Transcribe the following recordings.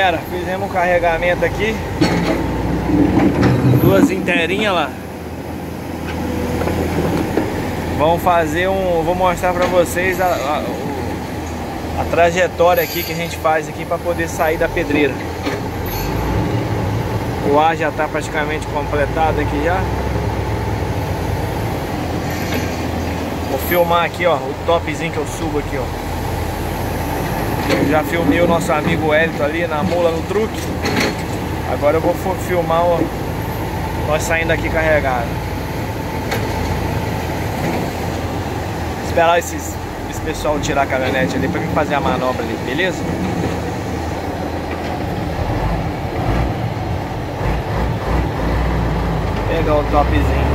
galera, fizemos um carregamento aqui, duas inteirinhas lá. Vamos fazer vou mostrar pra vocês a trajetória aqui que a gente faz aqui para poder sair da pedreira. O ar já tá praticamente completado aqui já. Vou filmar aqui, ó, o topzinho que eu subo aqui, ó. Eu já filmei o nosso amigo Hélito ali na mula no truque. Agora eu vou filmar nós saindo aqui carregado. Esperar esse pessoal tirar a caminhonete ali pra mim fazer a manobra ali, beleza? Pegar o topzinho.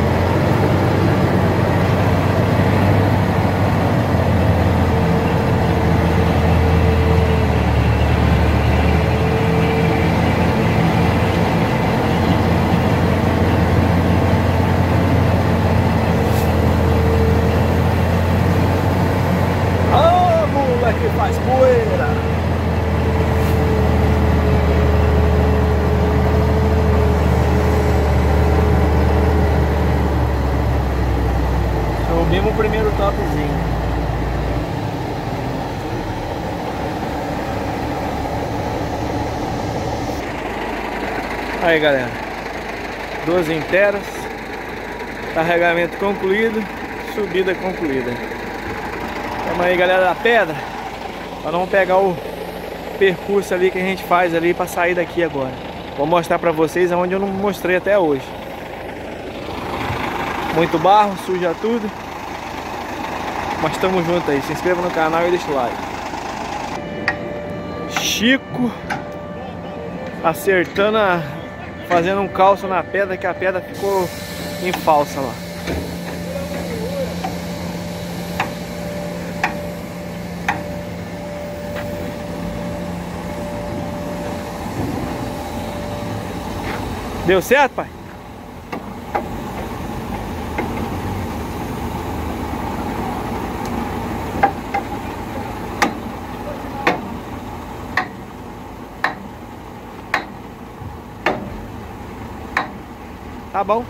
Que faz poeira. Subimos o primeiro topzinho. Aí galera, duas inteiras, carregamento concluído, subida concluída. Vamos aí galera da pedra. Nós vamos pegar o percurso ali que a gente faz ali para sair daqui agora. Vou mostrar para vocês aonde eu não mostrei até hoje. Muito barro, suja tudo. Mas estamos juntos aí. Se inscreva no canal e deixa o like. Chico acertando, fazendo um calço na pedra, que a pedra ficou em falsa lá. Deu certo, pai? Tá bom.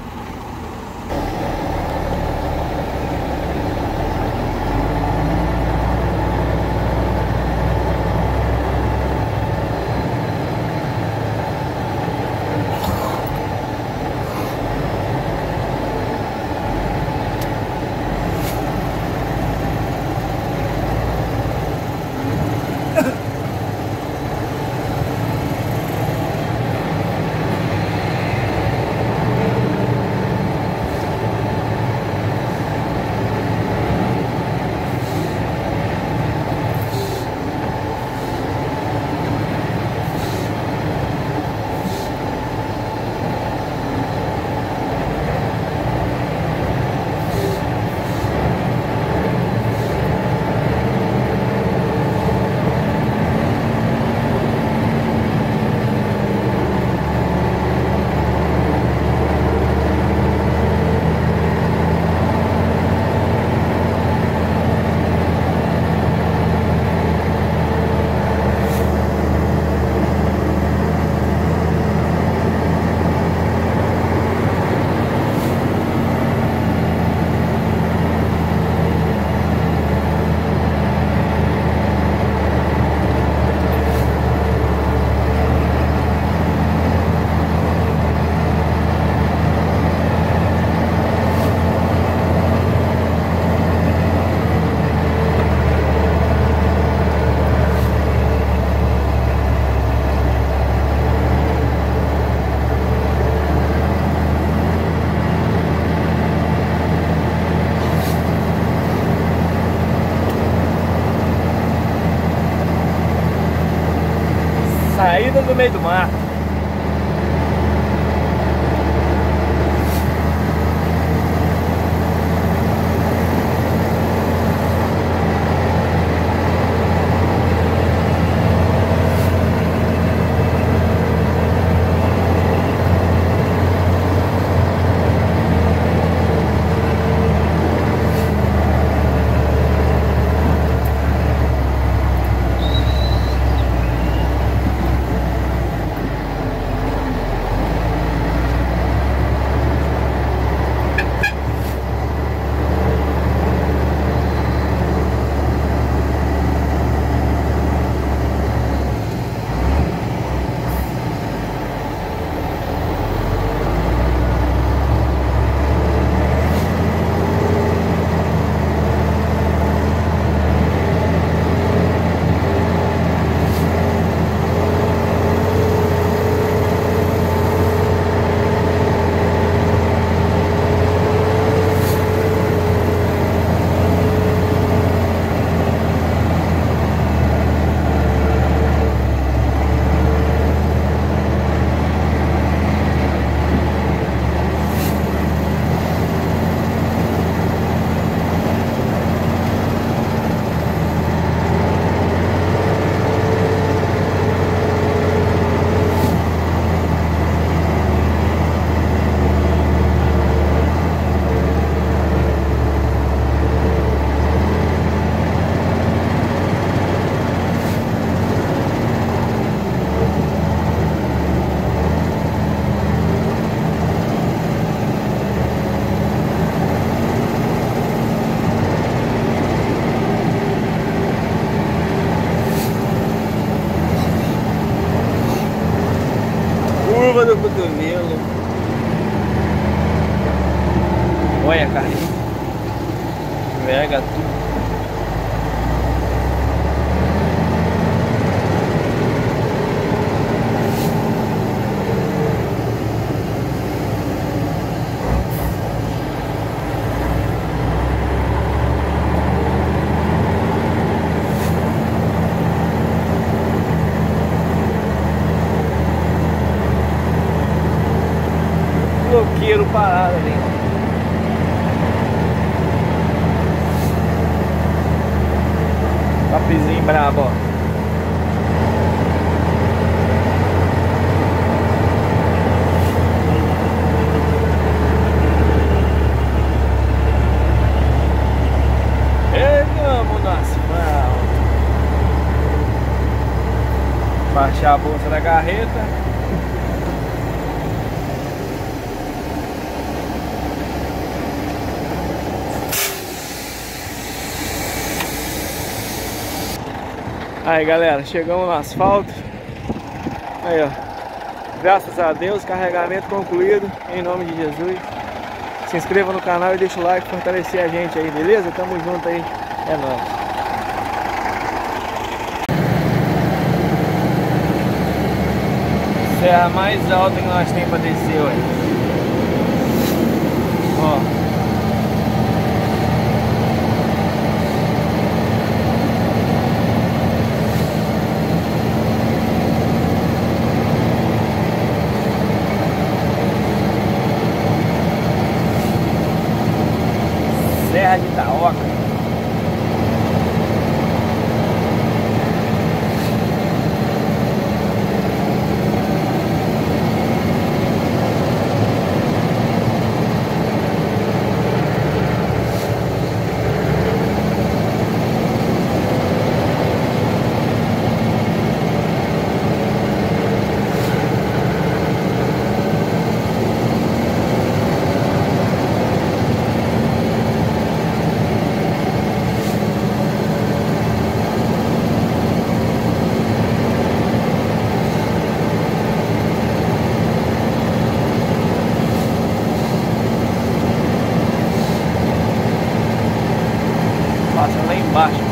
Saída do meio do mato. curva do cotovelo. Olha, cara. Pega tudo. Bloqueiro parado ali. Papizinho brabo, ó. Chegamos no asfalto. Baixar a bolsa da carreta. Aí galera, chegamos no asfalto. Aí ó, graças a Deus, carregamento concluído, em nome de Jesus. Se inscreva no canal e deixa o like, fortalecer a gente aí, beleza? Tamo junto aí, é nóis. Serra mais alta que nós temos pra descer, ué. Ó. Serra de Itaoca. Passa lá embaixo.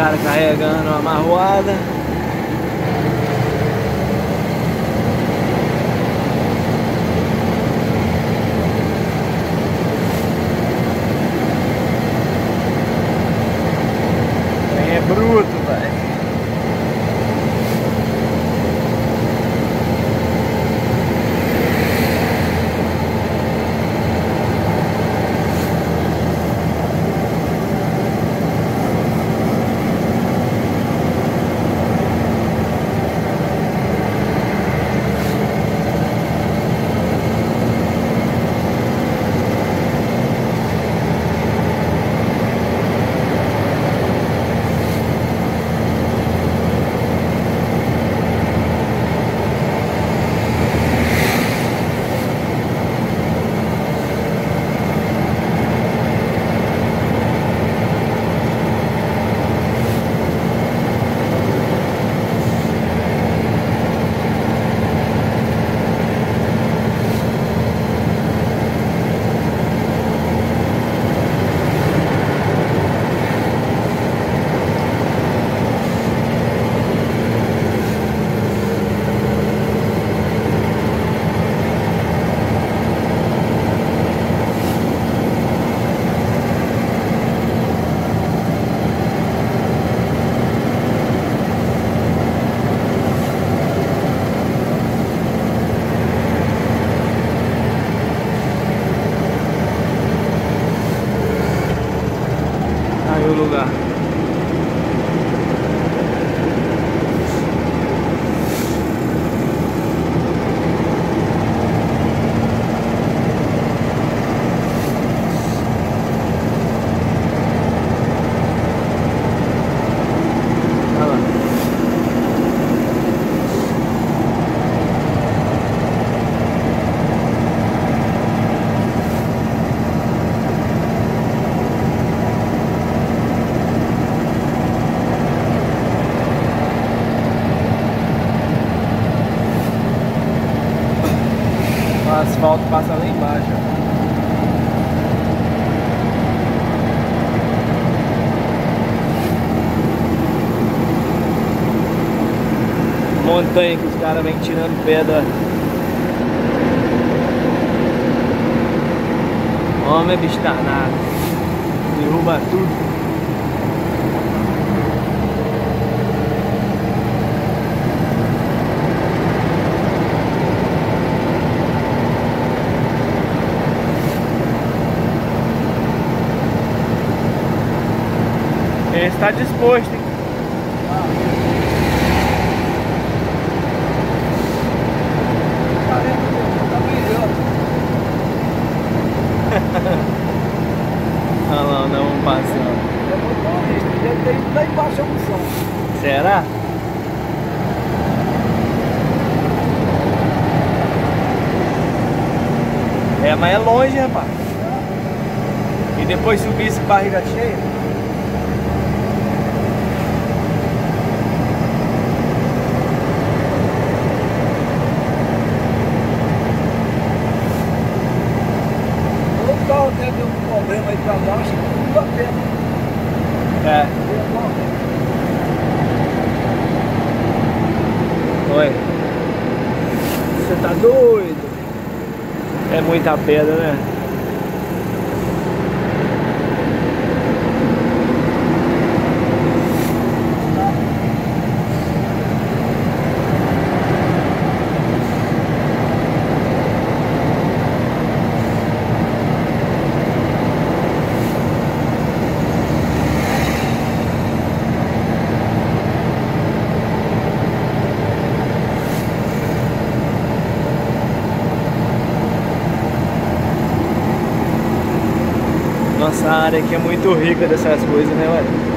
caras carregando uma marroada. É bruto, velho. Aí o lugar. Olha lá. O asfalto passa lá embaixo. Montanha que os caras vêm tirando pedra. Homem é bicho danado. Derruba tudo. Quem está disposto, hein? Olha lá, não vamos passar. Deve ter ido lá embaixo a função. Será? É, mas é longe, rapaz. E depois subir esse barriga cheia. O carro teve um problema aí pra baixo, tudo a pé. É. Oi. Você tá doido? É muita pedra, né? Nossa, a área aqui é muito rica dessas coisas, né, velho?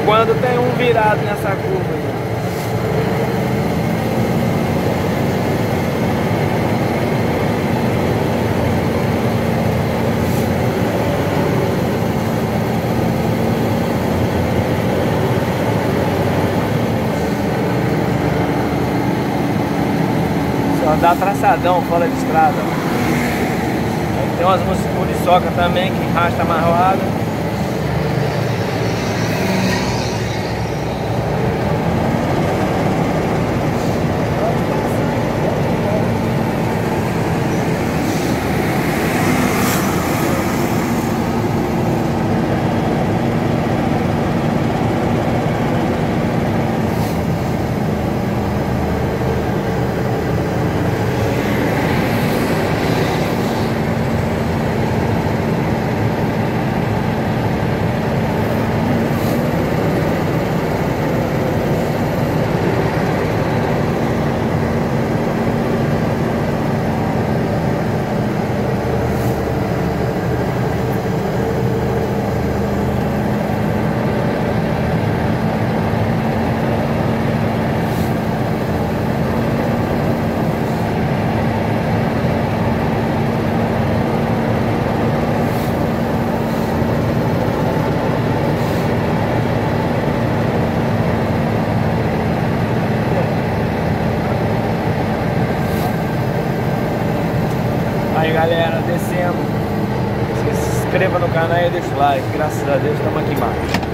quando tem um virado nessa curva aí. Só dá traçadão fora de estrada. Aí tem umas muriçoca também que arrasta amarroada. Aí galera, descendo. Se inscreva no canal e deixa o like. Graças a Deus estamos aqui embaixo.